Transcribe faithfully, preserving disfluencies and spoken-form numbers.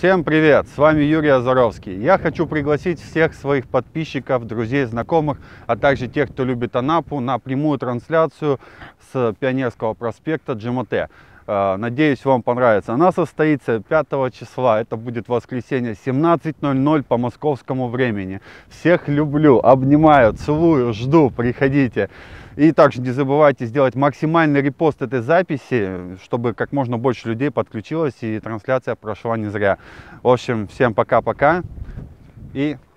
Всем привет! С вами Юрий Азаровский. Я хочу пригласить всех своих подписчиков, друзей, знакомых, а также тех, кто любит Анапу, на прямую трансляцию с Пионерского проспекта Джемоте. Надеюсь, вам понравится. Она состоится пятого числа. Это будет воскресенье, семнадцать ноль ноль по московскому времени. Всех люблю, обнимаю, целую, жду. Приходите. И также не забывайте сделать максимальный репост этой записи, чтобы как можно больше людей подключилось и трансляция прошла не зря. В общем, всем пока-пока и